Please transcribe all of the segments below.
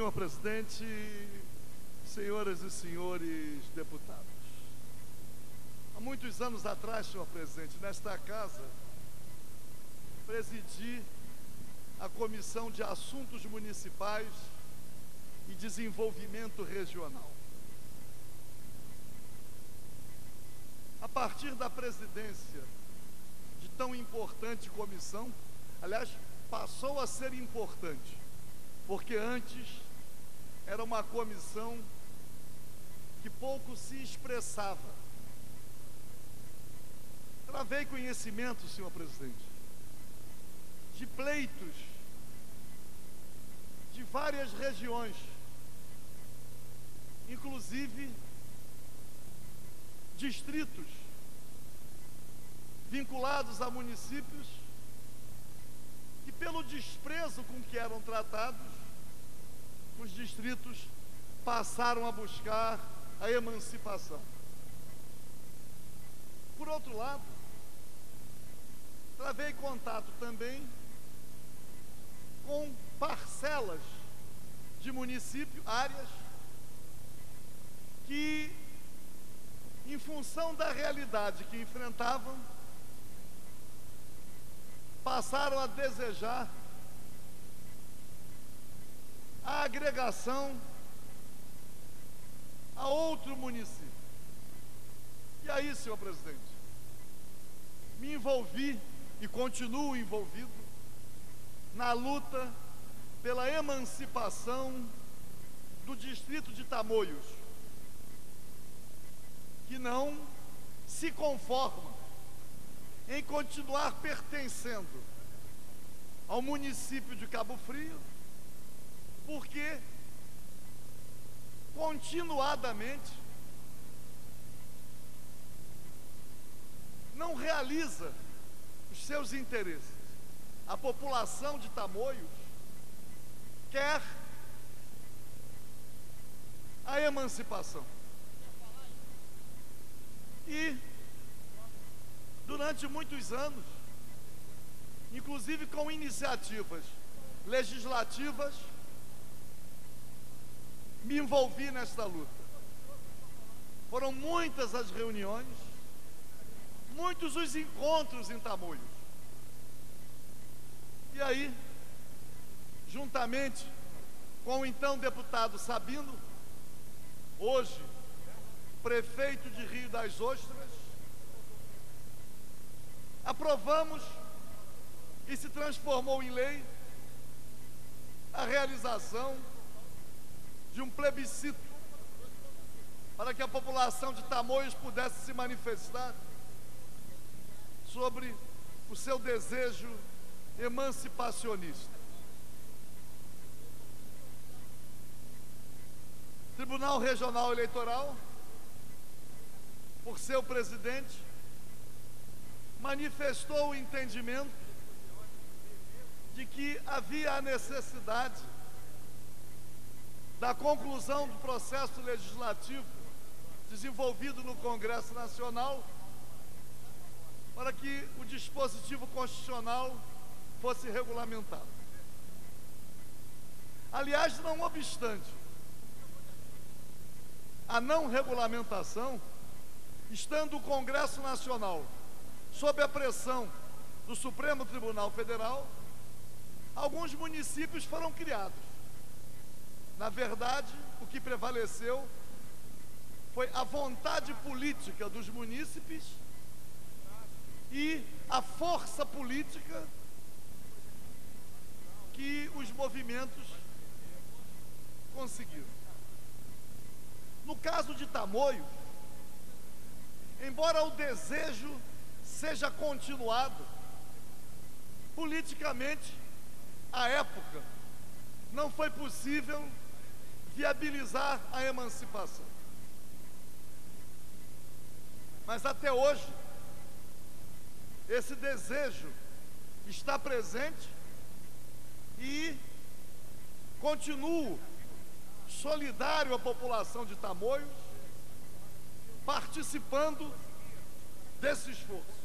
Senhor presidente, senhoras e senhores deputados. Há muitos anos atrás, senhor presidente, nesta casa, presidi a Comissão de Assuntos Municipais e Desenvolvimento Regional. A partir da presidência de tão importante comissão, aliás, passou a ser importante, porque antes era uma comissão que pouco se expressava. Travei conhecimento, senhor presidente, de pleitos de várias regiões, inclusive distritos vinculados a municípios que, pelo desprezo com que eram tratados, os distritos passaram a buscar a emancipação. Por outro lado, travei contato também com parcelas de município, áreas que, em função da realidade que enfrentavam, passaram a desejar a agregação a outro município. E aí, senhor presidente, me envolvi e continuo envolvido na luta pela emancipação do distrito de Tamoios, que não se conforma em continuar pertencendo ao município de Cabo Frio, porque continuadamente não realiza os seus interesses. A população de Tamoios quer a emancipação. E durante muitos anos, inclusive com iniciativas legislativas, me envolvi nesta luta. Foram muitas as reuniões, muitos os encontros em Tamoios. E aí, juntamente com o então deputado Sabino, hoje prefeito de Rio das Ostras, aprovamos e se transformou em lei a realização de um plebiscito para que a população de Tamoios pudesse se manifestar sobre o seu desejo emancipacionista. Tribunal Regional Eleitoral, por seu presidente, manifestou o entendimento de que havia a necessidade da conclusão do processo legislativo desenvolvido no Congresso Nacional para que o dispositivo constitucional fosse regulamentado. Aliás, não obstante a não regulamentação, estando o Congresso Nacional sob a pressão do Supremo Tribunal Federal, alguns municípios foram criados. Na verdade, o que prevaleceu foi a vontade política dos munícipes e a força política que os movimentos conseguiram. No caso de Tamoios, embora o desejo seja continuado, politicamente, à época, não foi possível viabilizar a emancipação. Mas até hoje, esse desejo está presente e continuo solidário à população de Tamoios, participando desse esforço.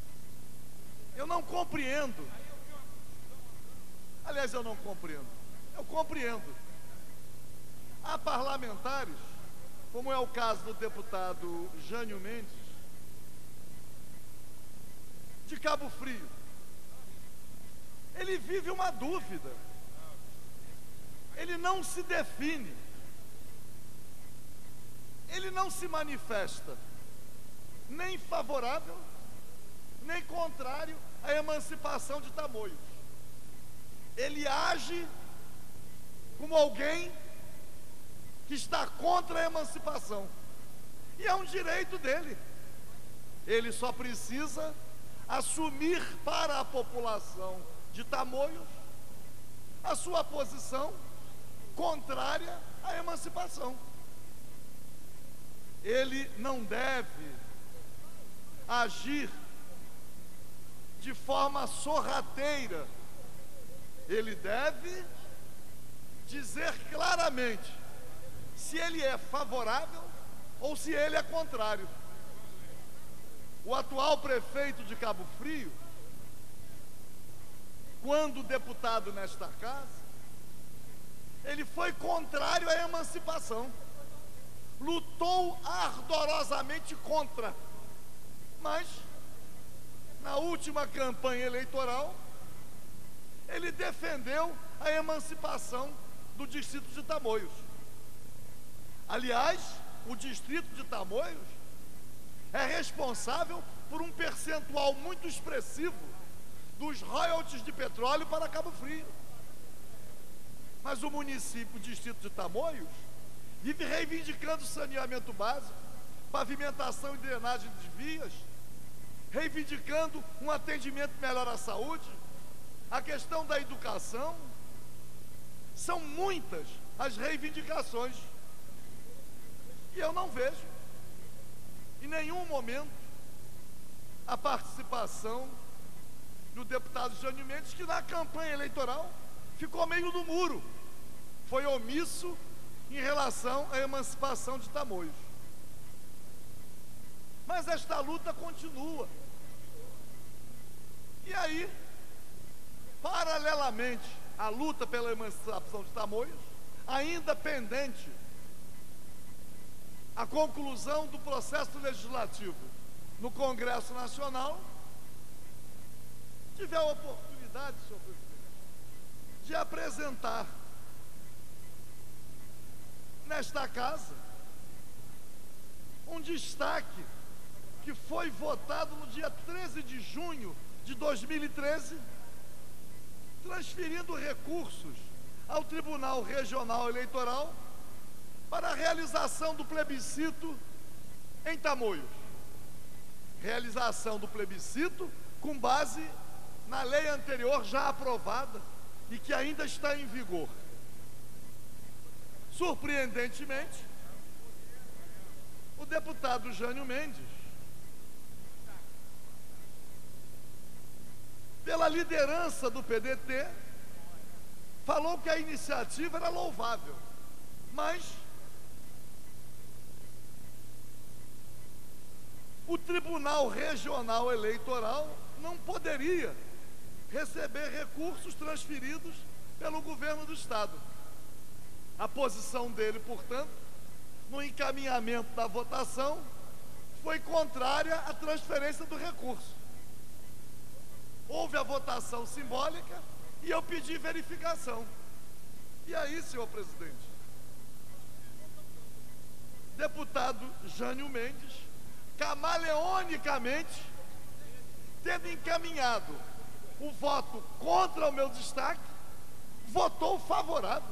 Eu não compreendo, aliás, eu não compreendo Eu compreendo. Há parlamentares, como é o caso do deputado Jânio Mendes, de Cabo Frio. Ele vive uma dúvida. Ele não se define. Ele não se manifesta nem favorável, nem contrário à emancipação de Tamoios. Ele age como alguém que está contra a emancipação. E é um direito dele. Ele só precisa assumir para a população de Tamoios a sua posição contrária à emancipação. Ele não deve agir de forma sorrateira. Ele deve dizer claramente se ele é favorável ou se ele é contrário. O atual prefeito de Cabo Frio, quando deputado nesta casa, ele foi contrário à emancipação, lutou ardorosamente contra, mas na última campanha eleitoral ele defendeu a emancipação do distrito de Tamoios. Aliás, o distrito de Tamoios é responsável por um percentual muito expressivo dos royalties de petróleo para Cabo Frio. Mas o município, o distrito de Tamoios, vive reivindicando saneamento básico, pavimentação e drenagem de vias, reivindicando um atendimento melhor à saúde, a questão da educação. São muitas as reivindicações. E eu não vejo, em nenhum momento, a participação do deputado Jânio Mendes, que na campanha eleitoral ficou meio no muro, foi omisso em relação à emancipação de Tamoios. Mas esta luta continua. E aí, paralelamente à luta pela emancipação de Tamoios, ainda pendente a conclusão do processo legislativo no Congresso Nacional, tive a oportunidade, senhor presidente, de apresentar nesta casa um destaque que foi votado no dia 13 de junho de 2013, transferindo recursos ao Tribunal Regional Eleitoral para a realização do plebiscito em Tamoios. Realização do plebiscito com base na lei anterior já aprovada e que ainda está em vigor. Surpreendentemente, o deputado Jânio Mendes, pela liderança do PDT, falou que a iniciativa era louvável, mas o Tribunal Regional Eleitoral não poderia receber recursos transferidos pelo governo do Estado. A posição dele, portanto, no encaminhamento da votação, foi contrária à transferência do recurso. Houve a votação simbólica e eu pedi verificação. E aí, senhor presidente, deputado Jânio Mendes, camaleonicamente, tendo encaminhado o voto contra o meu destaque, votou favorável.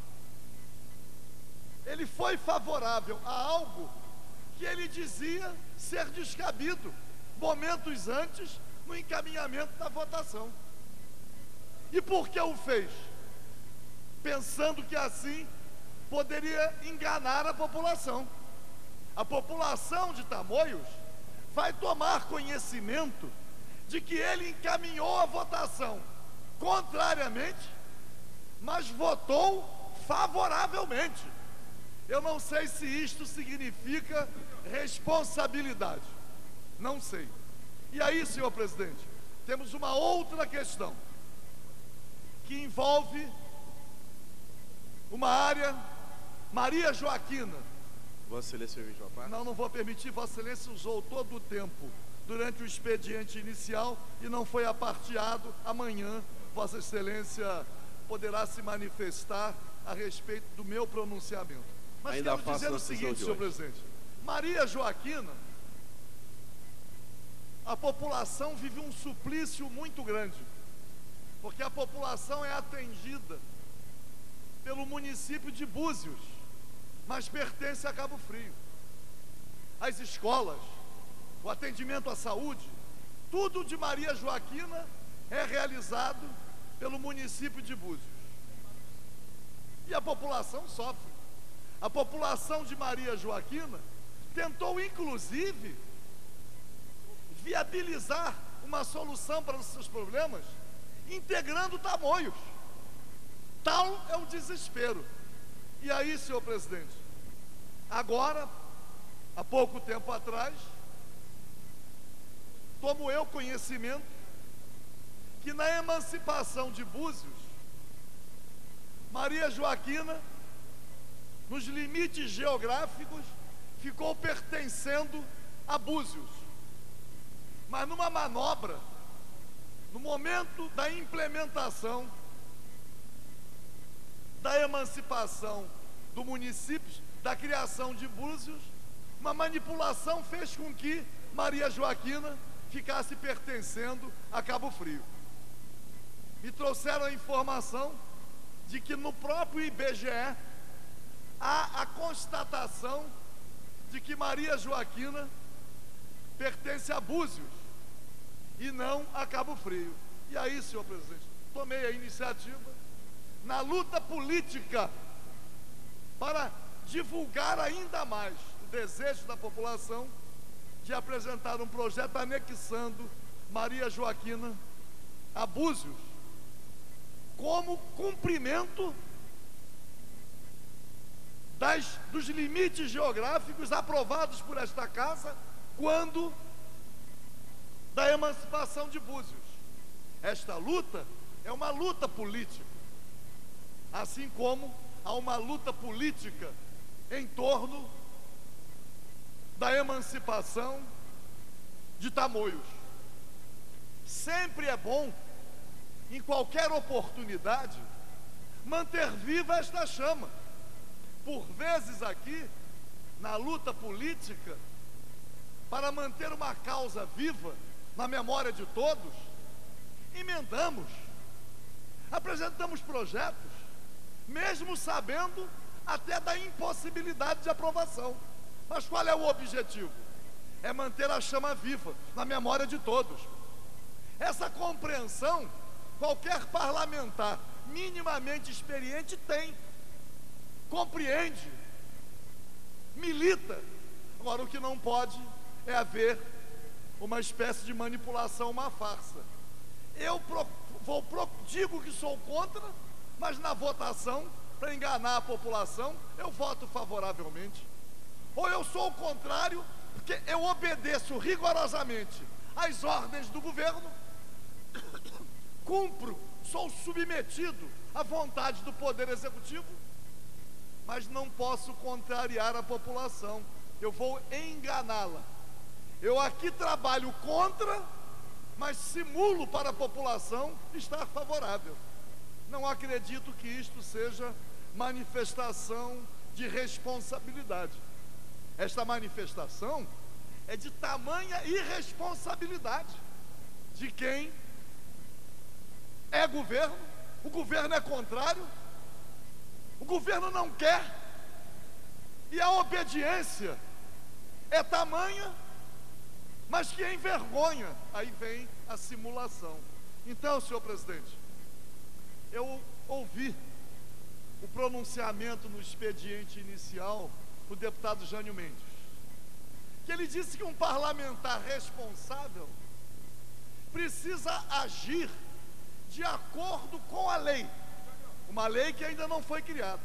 Ele foi favorável a algo que ele dizia ser descabido momentos antes no encaminhamento da votação. E por que o fez? Pensando que assim poderia enganar a população. A população de Tamoios vai tomar conhecimento de que ele encaminhou a votação contrariamente, mas votou favoravelmente. Eu não sei se isto significa responsabilidade. Não sei. E aí, senhor presidente, temos uma outra questão que envolve uma área, Maria Joaquina. Vossa Excelência permite uma parte? Não vou permitir. Vossa Excelência usou todo o tempo durante o expediente inicial e não foi aparteado. Amanhã, Vossa Excelência poderá se manifestar a respeito do meu pronunciamento. Mas ainda quero dizer o seguinte, senhor presidente: Maria Joaquina, a população vive um suplício muito grande, porque a população é atendida pelo município de Búzios, mas pertence a Cabo Frio. As escolas, o atendimento à saúde, tudo de Maria Joaquina é realizado pelo município de Búzios. E a população sofre. A população de Maria Joaquina tentou, inclusive, viabilizar uma solução para os seus problemas, integrando Tamoios. Tal é o desespero. E aí, senhor presidente, agora, há pouco tempo atrás, tomo eu conhecimento que na emancipação de Búzios, Maria Joaquina, nos limites geográficos, ficou pertencendo a Búzios. Mas numa manobra, no momento da implementação da emancipação do município, da criação de Búzios, uma manipulação fez com que Maria Joaquina ficasse pertencendo a Cabo Frio. Me trouxeram a informação de que no próprio IBGE há a constatação de que Maria Joaquina pertence a Búzios e não a Cabo Frio. E aí, senhor presidente, tomei a iniciativa, na luta política, para divulgar ainda mais o desejo da população de apresentar um projeto anexando Maria Joaquina a Búzios, como cumprimento dos limites geográficos aprovados por esta casa quando da emancipação de Búzios. Esta luta é uma luta política, assim como há uma luta política em torno da emancipação de Tamoios. Sempre é bom, em qualquer oportunidade, manter viva esta chama. Por vezes aqui, na luta política, para manter uma causa viva na memória de todos, emendamos, apresentamos projetos, mesmo sabendo até da impossibilidade de aprovação. Mas qual é o objetivo? É manter a chama viva na memória de todos. Essa compreensão, qualquer parlamentar minimamente experiente tem, compreende, milita. Agora, o que não pode é haver uma espécie de manipulação, uma farsa. Eu digo que sou contra, mas na votação, para enganar a população, eu voto favoravelmente. Ou eu sou o contrário, porque eu obedeço rigorosamente às ordens do governo, cumpro, sou submetido à vontade do Poder Executivo, mas não posso contrariar a população, eu vou enganá-la. Eu aqui trabalho contra, mas simulo para a população estar favorável. Não acredito que isto seja manifestação de responsabilidade. Esta manifestação é de tamanha irresponsabilidade de quem é governo, o governo é contrário, o governo não quer, e a obediência é tamanha, mas que envergonha. Aí vem a simulação. Então, senhor presidente, eu ouvi o pronunciamento no expediente inicial do deputado Jânio Mendes, que ele disse que um parlamentar responsável precisa agir de acordo com a lei, uma lei que ainda não foi criada.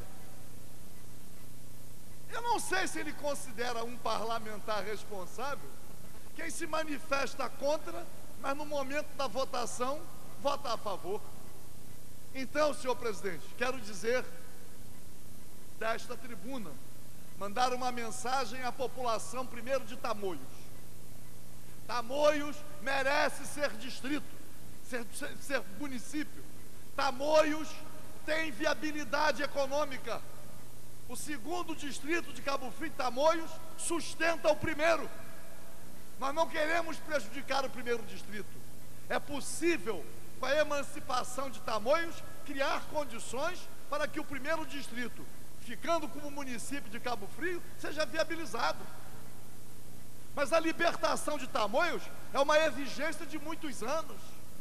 Eu não sei se ele considera um parlamentar responsável quem se manifesta contra, mas no momento da votação, vota a favor. Então, senhor presidente, quero dizer desta tribuna, mandar uma mensagem à população, primeiro de Tamoios. Tamoios merece ser distrito, ser município. Tamoios tem viabilidade econômica. O segundo distrito de Cabo Frio, Tamoios, sustenta o primeiro. Nós não queremos prejudicar o primeiro distrito. É possível, com a emancipação de Tamoios, criar condições para que o primeiro distrito, ficando como município de Cabo Frio, seja viabilizado. Mas a libertação de Tamoios é uma exigência de muitos anos.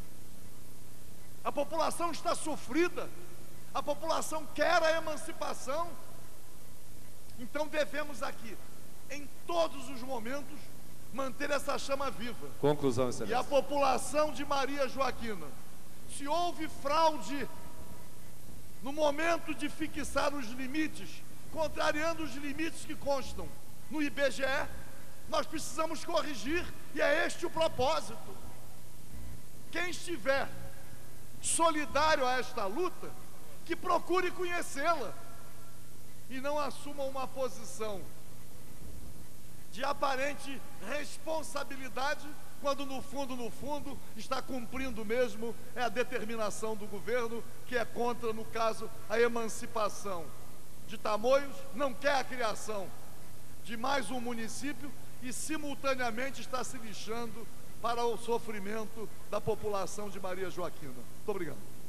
A população está sofrida, a população quer a emancipação. Então devemos aqui, em todos os momentos, manter essa chama viva. Conclusão, excelência. E a população de Maria Joaquina, se houve fraude no momento de fixar os limites, contrariando os limites que constam no IBGE, nós precisamos corrigir, e é este o propósito. Quem estiver solidário a esta luta, que procure conhecê-la e não assuma uma posição de aparente responsabilidade, quando no fundo está cumprindo mesmo a determinação do governo, que é contra, no caso, a emancipação de Tamoios, não quer a criação de mais um município e simultaneamente está se lixando para o sofrimento da população de Maria Joaquina. Muito obrigado.